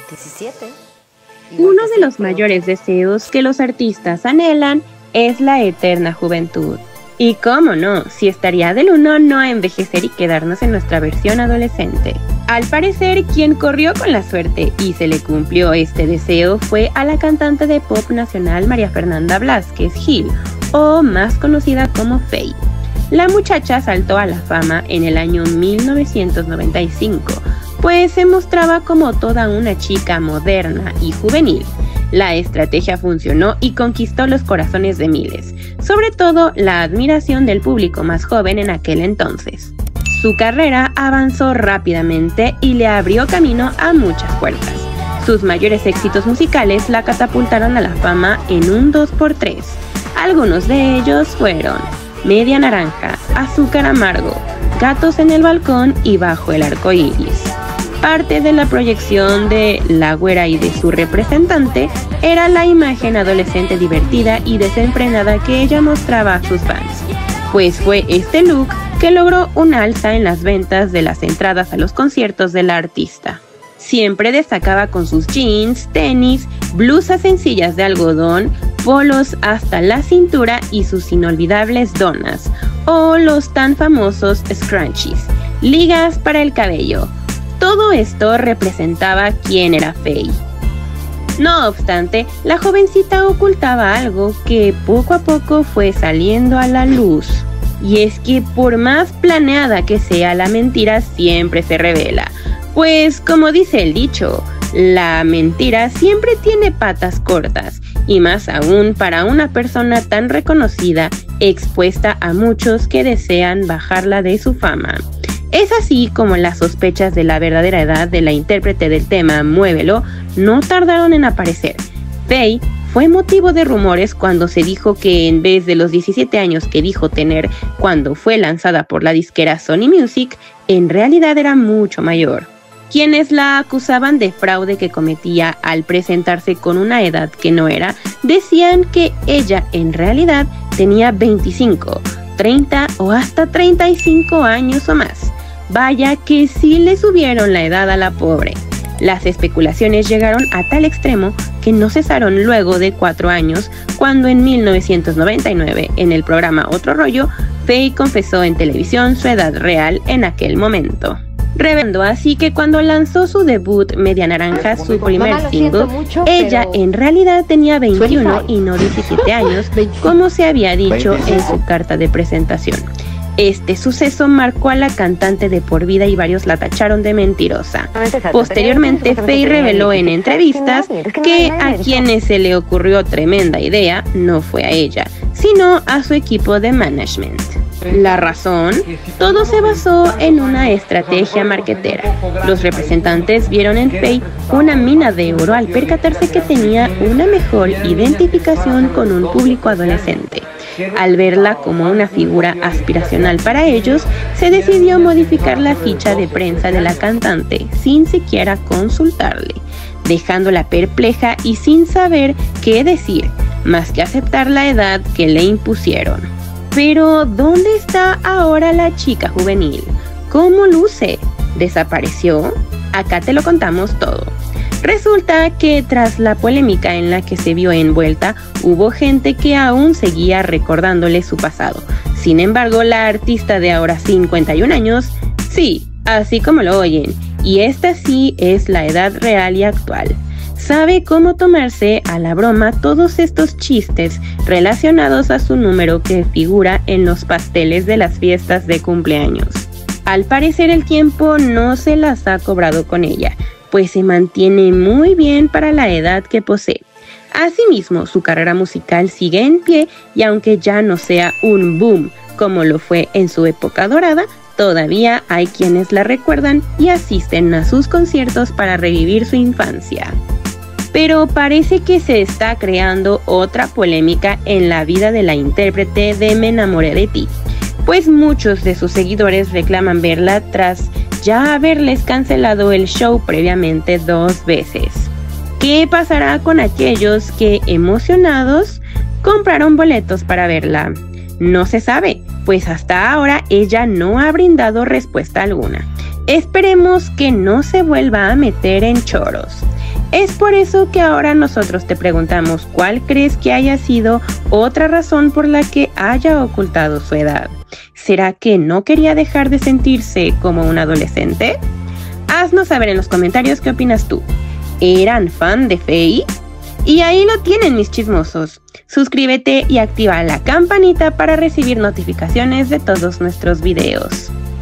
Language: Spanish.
17. Uno de los mayores deseos que los artistas anhelan es la eterna juventud. Y cómo no, si estaría del uno no envejecer y quedarnos en nuestra versión adolescente. Al parecer, quien corrió con la suerte y se le cumplió este deseo fue a la cantante de pop nacional María Fernanda Blázquez Gil, o más conocida como Feid. La muchacha saltó a la fama en el año 1995, pues se mostraba como toda una chica moderna y juvenil. La estrategia funcionó y conquistó los corazones de miles, sobre todo la admiración del público más joven en aquel entonces. Su carrera avanzó rápidamente y le abrió camino a muchas puertas. Sus mayores éxitos musicales la catapultaron a la fama en un 2x3. Algunos de ellos fueron Media Naranja, Azúcar Amargo, Gatos en el Balcón y Bajo el Arco Iris. Parte de la proyección de la güera y de su representante era la imagen adolescente divertida y desenfrenada que ella mostraba a sus fans, pues fue este look que logró un alza en las ventas de las entradas a los conciertos de la artista. Siempre destacaba con sus jeans, tenis, blusas sencillas de algodón, polos hasta la cintura y sus inolvidables donas, o los tan famosos scrunchies, ligas para el cabello. Todo esto representaba quién era Feid. No obstante, la jovencita ocultaba algo que poco a poco fue saliendo a la luz. Y es que por más planeada que sea la mentira, siempre se revela. Pues como dice el dicho, la mentira siempre tiene patas cortas, y más aún para una persona tan reconocida, expuesta a muchos que desean bajarla de su fama. Es así como las sospechas de la verdadera edad de la intérprete del tema Muévelo no tardaron en aparecer. Feid fue motivo de rumores cuando se dijo que en vez de los 17 años que dijo tener cuando fue lanzada por la disquera Sony Music, en realidad era mucho mayor. Quienes la acusaban de fraude que cometía al presentarse con una edad que no era, decían que ella en realidad tenía 25, 30 o hasta 35 años o más. Vaya que sí le subieron la edad a la pobre. Las especulaciones llegaron a tal extremo que no cesaron luego de 4 años, cuando en 1999, en el programa Otro Rollo, Feid confesó en televisión su edad real en aquel momento. Revelando así que cuando lanzó su debut Media Naranja, su primer single, ella en realidad tenía 21 y no 17 años, como se había dicho en su carta de presentación. Este suceso marcó a la cantante de por vida y varios la tacharon de mentirosa. Posteriormente, Feid reveló en entrevistas que a quienes se le ocurrió tremenda idea no fue a ella, sino a su equipo de management. La razón, todo se basó en una estrategia marketera. Los representantes vieron en Feid una mina de oro al percatarse que tenía una mejor identificación con un público adolescente. Al verla como una figura aspiracional para ellos, se decidió modificar la ficha de prensa de la cantante sin siquiera consultarle, dejándola perpleja y sin saber qué decir, más que aceptar la edad que le impusieron. Pero, ¿dónde está ahora la chica juvenil? ¿Cómo luce? ¿Desapareció? Acá te lo contamos todo. Resulta que tras la polémica en la que se vio envuelta, hubo gente que aún seguía recordándole su pasado. Sin embargo, la artista de ahora 51 años, sí, así como lo oyen, y esta sí es la edad real y actual. Sabe cómo tomarse a la broma todos estos chistes relacionados a su número que figura en los pasteles de las fiestas de cumpleaños. Al parecer el tiempo no se las ha cobrado con ella, pues se mantiene muy bien para la edad que posee. Asimismo, su carrera musical sigue en pie y aunque ya no sea un boom como lo fue en su época dorada, todavía hay quienes la recuerdan y asisten a sus conciertos para revivir su infancia. Pero parece que se está creando otra polémica en la vida de la intérprete de Me Enamoré de Ti, pues muchos de sus seguidores reclaman verla tras ya haberles cancelado el show previamente 2 veces. ¿Qué pasará con aquellos que, emocionados, compraron boletos para verla? No se sabe, pues hasta ahora ella no ha brindado respuesta alguna. Esperemos que no se vuelva a meter en choros. Es por eso que ahora nosotros te preguntamos cuál crees que haya sido otra razón por la que haya ocultado su edad. ¿Será que no quería dejar de sentirse como un adolescente? Haznos saber en los comentarios qué opinas tú. ¿Eran fan de Faye? Y ahí lo tienen, mis chismosos. Suscríbete y activa la campanita para recibir notificaciones de todos nuestros videos.